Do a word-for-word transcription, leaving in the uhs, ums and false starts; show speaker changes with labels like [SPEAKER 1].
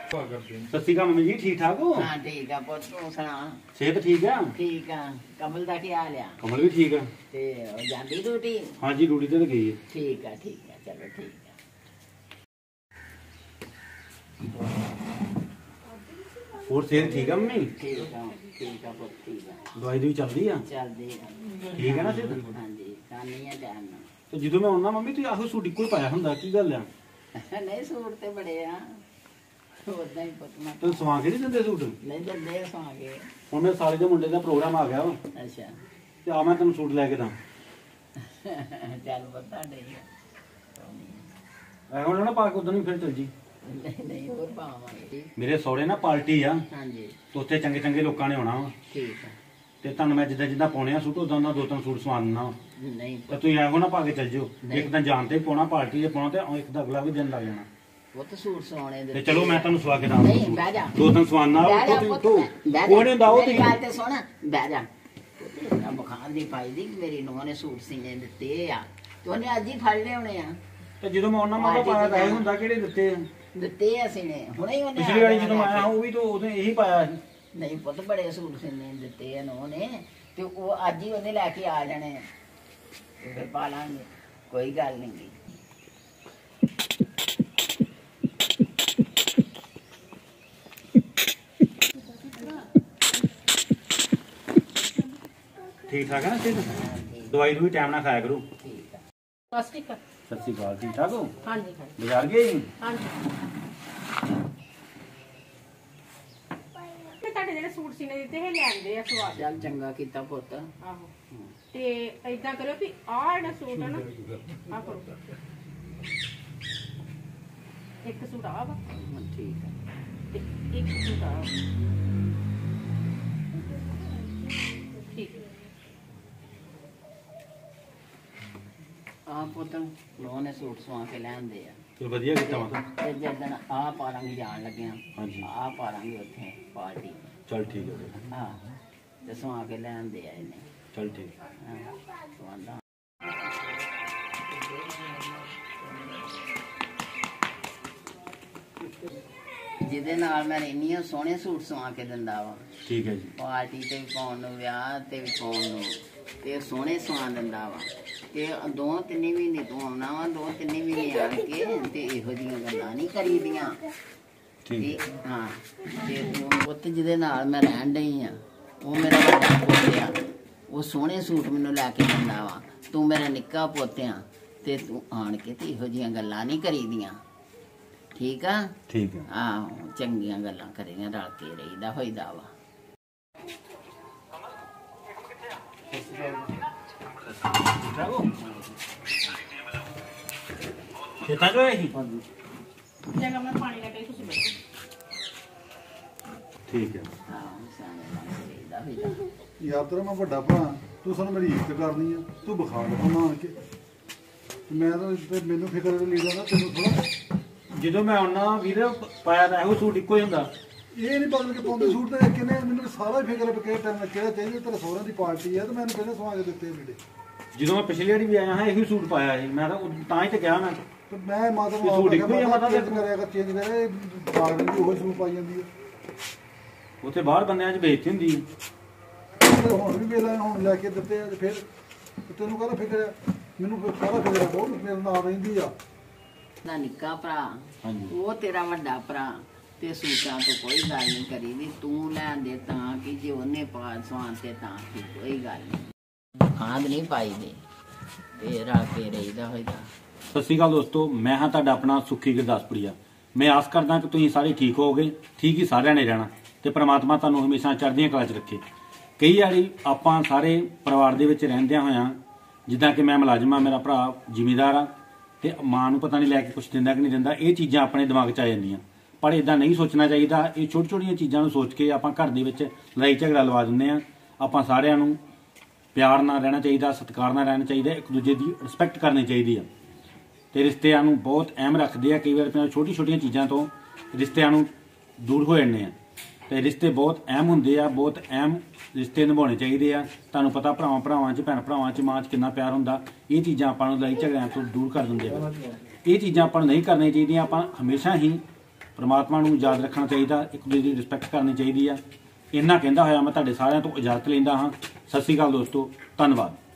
[SPEAKER 1] सत श्री अकाल मम्मी जी, ठीक ठाक हो?
[SPEAKER 2] हाँ ठीक है पुत्त, तू सुना?
[SPEAKER 1] सेहत ठीक है?
[SPEAKER 2] ठीक है। कमल दा क्या हाल है?
[SPEAKER 1] कमल भी ठीक है।
[SPEAKER 2] ते ओ जांदी ड्यूटी?
[SPEAKER 1] हाँ जी, ड्यूटी ते गई है।
[SPEAKER 2] ठीक है ठीक है, चलो ठीक है।
[SPEAKER 1] और सेहत ठीक है मम्मी?
[SPEAKER 2] ठीक है ठीक है पुत्त, ठीक है।
[SPEAKER 1] दवाई दवाई चलती है?
[SPEAKER 2] चलदी है।
[SPEAKER 1] ठीक है ना सेहत?
[SPEAKER 2] हाँ जी, खानी है टाइम ना।
[SPEAKER 1] तो जो मैं आना मम्मी, तू आखो सूट इको ही पाया हुंदा, की गल है?
[SPEAKER 2] नहीं सूट ते बड़े आ, उदा ही पुत्त मैं
[SPEAKER 1] तो सवा के नहीं दिंदे सूट?
[SPEAKER 2] नहीं दिंदे सवा के।
[SPEAKER 1] हुण मेरे साले दे मुंडे दा प्रोग्राम आ गया वा,
[SPEAKER 2] अच्छा
[SPEAKER 1] ते आ मैं तैनूं सूट लैके दा।
[SPEAKER 2] चल पुत्त नहीं
[SPEAKER 1] ऐ होना ना पा के उधर नहीं फिर चल जी।
[SPEAKER 2] नहीं नहीं और पावांगे।
[SPEAKER 1] मेरे सौरे ना पार्टी आ,
[SPEAKER 2] हाँ जी
[SPEAKER 1] तो उत्थे चंगे चंगे लोकां ने आउणा वा,
[SPEAKER 2] ठीक है।
[SPEAKER 1] ते तुहानूं मैं जिद्दां जिद्दां पाउणे आ सूट उदां दा दो तीन सूट सवा दिन्ना वा।
[SPEAKER 2] नहीं
[SPEAKER 1] ਤੇ ਤੁਸੀਂ ਇਹੋ ਨਾ ਪਾ ਕੇ ਚੱਲ ਜਿਓ,
[SPEAKER 2] ਨਹੀਂ।
[SPEAKER 1] ਇੱਕ ਦਿਨ ਜਾਣ ਤੇ ਪਾਉਣਾ ਪਾਰਟੀ 'ਚ ਪਾਉਣਾ ਤੇ ਇੱਕ ਦਾ ਅਗਲਾ ਵੀ ਦਿਨ ਲੱਗ ਜਾਣਾ।
[SPEAKER 2] वो तो सूट सोने
[SPEAKER 1] ਤੇ ਚਲੋ ਮੈਂ ਤੁਹਾਨੂੰ ਸਵਾ ਕੇ ਦਾਂ
[SPEAKER 2] नहीं बह जा
[SPEAKER 1] ਦੋ ਤਿੰਨ ਸਵਾਨਾ
[SPEAKER 2] ਬਹਿ ਜਾ
[SPEAKER 1] ਉਹ
[SPEAKER 2] ਪੁੱਤ,
[SPEAKER 1] ਤੂੰ
[SPEAKER 2] ਬਹਿ ਜਾ।
[SPEAKER 1] ਕੋਹਣੇ ਦਾ ਉਹ
[SPEAKER 2] ਮੇਰੀ
[SPEAKER 1] ਤੇ
[SPEAKER 2] ਗੱਲ ਤੇ ਸੁਣ, ਬਹਿ ਜਾ। ਪੁੱਤ, ਬੁਖਾਰ ਦੀ ਪਾਈ ਦੀ ਮੇਰੀ ਨੂੰਹ ਨੇ ਸੂਟ ਸੀਨੇ ਦਿੱਤੇ ਆ ਤੇ ਉਹਨੇ ਅੱਜ ਹੀ ਫੜ ਲਿਆਉਣੇ ਆ।
[SPEAKER 1] ਤੇ ਜਦੋਂ ਮੈਂ ਉਹਨਾਂ ਮਾਤਾ ਪਾਇਆ ਤਾਂ ਇਹ ਹੁੰਦਾ ਕਿਹੜੇ ਦਿੱਤੇ ਆ?
[SPEAKER 2] ਦਿੱਤੇ ਆ ਸੀਨੇ ਹੁਣੇ ਹੀ ਉਹਨੇ
[SPEAKER 1] ਪਿਛਲੀ ਵਾਰੀ ਜਦੋਂ ਮੈਂ ਆਇਆ ਉਹ ਵੀ ਤਾਂ ਉਹਨੇ ਇਹੀ ਪਾਇਆ ਸੀ।
[SPEAKER 2] ਨਹੀਂ ਪੁੱਤ, ਬੜੇ ਸੂਟ ਸੀਨੇ ਦਿੱਤੇ ਆ ਨੂੰਹ ਨੇ ਤੇ ਉਹ ਅੱਜ ਹੀ ਉਹਨੇ ਲੈ ਕੇ ਆ ਜਾਣੇ ਆ, ਤੇ ਫਿਰ ਪਾ ਲਾਂਗੇ, ਕੋਈ ਗੱਲ ਨਹੀਂ ਗੀ।
[SPEAKER 1] ਠੀਕ ਠਾਕ ਹੈ ਨਾ ਸਿਹਤ? ਦਵਾਈ ਦੂਈ ਟਾਈਮ ਨਾਲ ਖਾਇਆ ਕਰੋ।
[SPEAKER 2] ਠੀਕ ਆ।
[SPEAKER 3] ਸਤਿ ਸ਼੍ਰੀ ਅਕਾਲ।
[SPEAKER 1] ਸਤਿ ਸ਼੍ਰੀ ਅਕਾਲ, ਠੀਕ ਠਾਕ ਹੋ?
[SPEAKER 3] ਹਾਂਜੀ ਹਾਂਜੀ
[SPEAKER 1] ਬਾਜ਼ਾਰ ਗਏ ਸੀ?
[SPEAKER 3] ਹਾਂਜੀ। ਤੇ ਤੁਹਾਡੇ ਜਿਹੜੇ ਸੂਟ ਸੀਨੇ ਦਿੱਤੇ ਇਹ ਲੈਂਦੇ ਆ ਸਵਾਦ।
[SPEAKER 2] ਚੱਲ ਚੰਗਾ ਕੀਤਾ ਪੁੱਤ।
[SPEAKER 3] ਆਹੋ ਤੇ ਏਦਾਂ ਕਰਿਓ ਵੀ ਆਹ ਜਿਹੜਾ ਸੂਟ ਹੈ ਨਾ ਆਹ ਕਰੋ, ਇੱਕ ਸੂਟ ਆ ਵਾ
[SPEAKER 2] ਹਾਂ, ਠੀਕ ਆ।
[SPEAKER 3] ਤੇ ਇੱਕ ਸੂਟ ਆ ਠੀਕ ਹੈ।
[SPEAKER 2] ਆ ਪੁੱਤ ਨੂੰਹ ਨੇ ਸੂਟ ਸਵਾ ਕੇ ਲੈਂਦੇ ਆ
[SPEAKER 1] ਚਲ ਵਧੀਆ ਕੀਤਾ ਮਾਤਾ।
[SPEAKER 2] ਤੇ ਜਦੋਂ ਆ ਪਾਰਾਂਗੇ ਜਾਣ ਲੱਗਿਆ
[SPEAKER 1] ਹਾਂਜੀ।
[SPEAKER 2] ਆ ਪਾਰਾਂਗੇ ਉੱਥੇ ਪਾਰਟੀ।
[SPEAKER 1] ਚਲ ਠੀਕ ਹੈ ਫਿਰ।
[SPEAKER 2] ਹਾਂ ਤੇ ਸਵਾ ਕੇ ਲੈਂਦੇ ਆ ਇਹਨੇ।
[SPEAKER 1] ਚਲ ਠੀਕ।
[SPEAKER 2] ਹਾਂ ਸਵਾਦਾ ਜਿਹਦੇ ਨਾਲ ਮੈਂ ਰਹਿੰਦੀ ਆ ਸੋਹਣੇ ਸੂਟ ਸਵਾ ਕੇ ਦਿੰਦਾ ਵਾ,
[SPEAKER 1] ਠੀਕ ਹੈ ਜੀ।
[SPEAKER 2] ਪਾਰਟੀ ਤੇ ਵੀ ਪਾਉਣ ਨੂੰ, ਵਿਆਹ ਤੇ ਵੀ ਪਾਉਣ ਨੂੰ, ਤੇ ਸੋਹਣੇ ਸਵਾ ਦਿੰਦਾ ਵਾ। ਤੇ ਦੋ ਤਿੰਨੇ ਮਹੀਨੇ ਤੋਂ ਆਉਣਾ ਵਾ, ਦੋ ਤਿੰਨੇ ਮਹੀਨੇ ਆਣ ਕੇ ਤੇ ਇਹੋ ਜਿਹੀਆਂ ਗੱਲਾਂ ਨਹੀਂ ਕਰੀਦੀਆਂ।
[SPEAKER 1] ਠੀਕ
[SPEAKER 2] ਤੇ ਹਾਂ ਤੇ ਤੂੰ ਪੁੱਤ ਜਿਹਦੇ ਨਾਲ ਮੈਂ ਰਹਿਣ ਡਈ ਆ ਉਹ ਮੇਰਾ ਵੱਡਾ ਪੁੱਤ ਆ, ਉਹ ਸੋਹਣੇ ਸੂਟ ਮੈਨੂੰ ਲੈ ਕੇ ਦਿੰਦਾ ਵਾ। ਤੂੰ ਮੇਰਾ ਨਿੱਕਾ ਪੁੱਤ ਆ ਤੇ ਤੂੰ ਆਣ ਕੇ ਤੇ ਇਹੋ ਜਿਹੀਆਂ ਗੱਲਾਂ ਨਹੀਂ ਕਰੀਦੀਆਂ, ਠੀਕ ਆ?
[SPEAKER 1] ਠੀਕ ਹੈ।
[SPEAKER 2] ਆਹੋ ਚੰਗੀਆਂ ਗੱਲਾਂ ਕਰੀਆਂ, ਰਲ ਕੇ ਰਹੀਦਾ ਹੋਈਦਾ ਵਾ।
[SPEAKER 1] ਖੇਤਾਂ 'ਚ ਹੋਏ ਸੀ?
[SPEAKER 3] ਜਗਾ ਮੈਂ ਪਾਣੀ ਲੈ ਕੇ ਆਈ, ਤੁਸੀਂ ਬੈਠੋ।
[SPEAKER 1] ਠੀਕ ਹੈ।
[SPEAKER 2] ਆਹੋ ਸਿਆਣੇ ਬਣ ਕੇ ਰਹੀਦਾ ਹੋਈਦਾ।
[SPEAKER 4] ਯਾਰ ਤੇਰਾ ਮੈਂ ਵੱਡਾ ਭਰਾ, ਤੂੰ ਸਾਨੂੰ ਮੇਰੀ ਇੱਜ਼ਤ ਕਰਨੀ ਆ, ਤੂੰ ਬੁਖਾਰ ਲਵਾਉਣਾ ਆਣ ਕੇ। ਤੇ ਮੈਂ ਤਾਂ ਤੇ ਮੈਨੂੰ ਫਿਕਰ ਨਹੀਂ ਲੀਦਾ, ਤੈਨੂੰ ਥੋੜਾ।
[SPEAKER 1] ਜਦੋਂ ਮੈਂ ਆਉਣਾ ਵੀਰ ਪਾਇਆ ਤਾਂ ਇਹੋ ਸੂਟ ਇੱਕੋ ਹੀ ਹੁੰਦਾ।
[SPEAKER 4] ਇਹ ਨਹੀਂ ਪਤਾ ਕਿ ਪਾਉਂਦੇ ਸੂਟ ਤੇ ਕਿੰਨੇ, ਮੈਨੂੰ ਸਾਰਾ ਹੀ ਫਿਕਰ ਹੈ ਕਿ ਟਾਈਮ ਕਿਹੜਾ ਚਾਹੀਦਾ। ਤੇਰੇ ਸਹੁਰਿਆਂ ਦੀ ਪਾਰਟੀ ਆ ਤੇ ਮੈਨੂੰ ਪਹਿਲਾਂ ਸਵਾ ਕੇ ਦਿੱਤੇ ਮੇਰੇ।
[SPEAKER 1] ਜਦੋਂ ਮੈਂ ਪਿਛਲੀ ਵਾਰੀ ਵੀ ਆਇਆ ਹਾਂ ਇਹੋ ਸੂਟ ਪਾਇਆ ਸੀ, ਮੈਂ ਤਾਂ ਉਦੋਂ ਤਾਂ ਹੀ ਤੇ ਕਿਹਾ ਮੈਂ।
[SPEAKER 4] ਤੇ ਮੈਂ ਮਾਤਾ
[SPEAKER 1] ਇਹ
[SPEAKER 4] ਨੂੰ
[SPEAKER 1] ਸੂਟ ਇੱਕੋ ਹੀ ਆ ਮਾਤਾ ਦੇ?
[SPEAKER 4] ਚੇਂਜ ਕਰਿਆ ਕਰ, ਚੇਂਜ ਕਰਿਆ। ਬਾਗ ਦੀ ਉਹ ਸੂਟ ਪਾਈ ਜਾਂਦੀ ਹੈ।
[SPEAKER 1] ਉੱਥੇ ਬਾਹਰ ਬੰਦਿਆਂ 'ਚ ਬੇਇੱਜ਼ਤੀ ਹੁੰਦੀ ਹੈ।
[SPEAKER 4] ਤੇ ਹੁਣ ਵੀ ਵੇਲਾ ਹੁਣ ਲੈ ਕੇ ਦਿੱਤੇ ਆ ਤੇ ਫਿਰ ਤੈਨੂੰ ਕਾਹਦਾ ਫਿਕਰ ਆ? ਮੈਨੂੰ ਫਿਰ ਸਾਰਾ ਫਿਕਰ ਆ, ਬਹੁਤ ਮੇਰੇ ਨਾਲ ਰਹਿੰਦੀ ਆ।
[SPEAKER 2] ਨਾ ਨਿੱਕਾ ਭਰਾ,
[SPEAKER 1] ਹਾਂਜੀ।
[SPEAKER 2] ਉਹ ਤੇਰਾ ਵੱਡਾ ਭਰਾ, ਤੇ ਸੂਟਾਂ ਤੋਂ ਕੋਈ ਗੱਲ ਨਹੀਂ ਕਰੀ ਦੀ। ਤੂੰ ਲੈਣ ਦੇ ਤਾਂ ਕਿ ਜੇ ਉਹਨੇ ਪਾ ਸਵਾਨ ਤੇ ਤਾਂ ਕਿ ਕੋਈ ਗੱਲ ਨਹੀਂ, ਖਾਦ ਨਹੀਂ ਪਾਈ ਦੇ ਤੇ ਰਲ ਕੇ ਰਹੀਦਾ ਹੋਈਦਾ।
[SPEAKER 1] ਸਤਿ ਸ਼੍ਰੀ ਅਕਾਲ ਦੋਸਤੋ, ਮੈਂ ਹਾਂ ਤੁਹਾਡਾ ਆਪਣਾ ਸੁੱਖੀ ਗੁਰਦਾਸਪੁਰੀਆ। ਮੈਂ ਆਸ ਕਰਦਾ ਕਿ ਤੁਸੀਂ ਸਾਰੇ ਠੀਕ ਹੋਵੋਗੇ, ਠੀਕ ਹੀ ਸਾਰਿਆਂ ਨੇ ਰਹਿਣਾ ਤੇ ਪ੍ਰਮਾਤਮਾ ਤੁਹਾਨੂੰ ਹਮੇਸ਼ਾ ਚੜ੍ਹਦੀਆਂ ਕਲਾ 'ਚ ਰੱਖੇ। ਕਈ ਵਾਰੀ ਆਪਾਂ ਸਾਰੇ ਪਰਿਵਾਰ ਦੇ ਵਿੱਚ ਰਹਿੰਦਿਆਂ ਹੋਇਆਂ, ਜਿੱਦਾਂ ਕਿ ਮੈਂ ਮੁਲਾਜ਼ਮ ਹਾਂ, ਮੇਰਾ ਭਰਾ ਜ਼ਿਮੀਂਦਾਰ ਆ ਤੇ ਮਾਂ ਨੂੰ ਪਤਾ ਨਹੀਂ ਲੈ ਕੇ ਕੁਛ ਦਿੰਦਾ ਕਿ ਨਹੀਂ ਦਿੰਦਾ, ਇਹ ਚੀਜ਼ਾਂ ਆਪਣੇ ਦਿਮਾਗ 'ਚ ਆ ਜਾਂਦੀਆਂ। ਪਰ ਇਦਾਂ ਨਹੀਂ ਸੋਚਣਾ ਚਾਹੀਦਾ। ਇਹ ਛੋਟੀ ਛੋਟੀਆਂ ਚੀਜ਼ਾਂ ਨੂੰ ਸੋਚ ਕੇ ਆਪਾਂ ਘਰ ਦੇ ਵਿੱਚ ਲੜਾਈ ਝਗੜਾ ਲਵਾ ਦਿੰਦੇ ਆ। ਆਪਾਂ ਸਾਰਿਆਂ ਨੂੰ ਪਿਆਰ ਨਾਲ ਰਹਿਣਾ ਚਾਹੀਦਾ, ਸਤਿਕਾਰ ਨਾਲ ਰਹਿਣਾ ਚਾਹੀਦਾ, ਇੱਕ ਦੂਜੇ ਦੀ ਰਿਸਪੈਕਟ ਕਰਨੀ ਚਾਹੀਦੀ ਆ ਤੇ ਰਿਸ਼ਤਿਆਂ ਨੂੰ ਬਹੁਤ ਅਹਿਮ ਰੱਖਦੇ ਆ। ਕਈ ਵਾਰ ਆਪਣੀਆਂ ਛੋਟੀ ਛੋਟੀਆਂ ਚੀਜ਼ਾਂ ਤੋਂ ਰਿਸ਼ਤਿਆਂ ਨੂੰ ਦੂਰ ਹੋ ਜਾਂਦੇ ਆ ਤੇ ਰਿਸ਼ਤੇ ਬਹੁਤ ਅਹਿਮ ਹੁੰਦੇ ਆ, ਬਹੁਤ ਅਹਿਮ ਰਿਸ਼ਤੇ ਨਿਭਾਉਣੇ ਚਾਹੀਦੇ ਆ। ਤੁਹਾਨੂੰ ਪਤਾ ਭਰਾਵਾਂ ਭਰਾਵਾਂ 'ਚ, ਭੈਣ ਭਰਾਵਾਂ 'ਚ, ਮਾਂ 'ਚ ਕਿੰਨਾ ਪਿਆਰ ਹੁੰਦਾ। ਇਹ ਚੀਜ਼ਾਂ ਆਪਾਂ ਨੂੰ ਲੜਾਈ ਝਗੜਿਆਂ ਤੋਂ ਦੂਰ ਕਰ ਦਿੰਦੇ ਆ। ਇਹ ਚੀਜ਼ਾਂ ਆਪਾਂ ਨੂੰ ਨਹੀਂ ਕਰਨੀਆਂ ਚਾਹੀਦੀਆਂ। ਆਪਾਂ ਹਮੇਸ਼ਾ ਹੀ परमात्मा ਨੂੰ ਯਾਦ ਰੱਖਣਾ ਚਾਹੀਦਾ, ਇੱਕ ਦੂਜੇ ਦੀ ਰਿਸਪੈਕਟ ਕਰਨੀ ਚਾਹੀਦੀ ਆ। ਇੰਨਾ ਕਹਿੰਦਾ ਹੋਇਆ ਮੈਂ ਤੁਹਾਡੇ ਸਾਰਿਆਂ ਤੋਂ ਇਜਾਜ਼ਤ ਲੈਂਦਾ ਹਾਂ। ਸਤਿ ਸ਼੍ਰੀ ਅਕਾਲ ਦੋਸਤੋ, ਧੰਨਵਾਦ।